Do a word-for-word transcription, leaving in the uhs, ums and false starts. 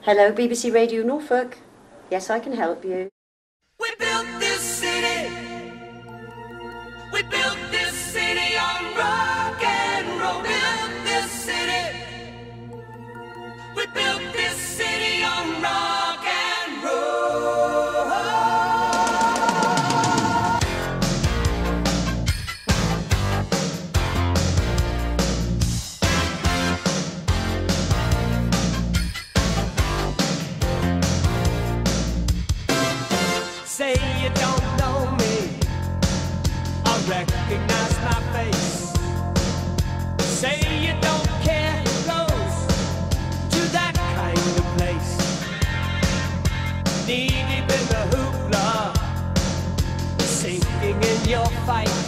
Hello, B B C Radio Norfolk. Yes, I can help you. We built this city. We built this city on rock and roll. Built this city. We built this city on rock and roll. Say you don't know me, I recognize my face. Say you don't care who goes to that kind of place. Knee deep in the hoopla, sinking in your fight.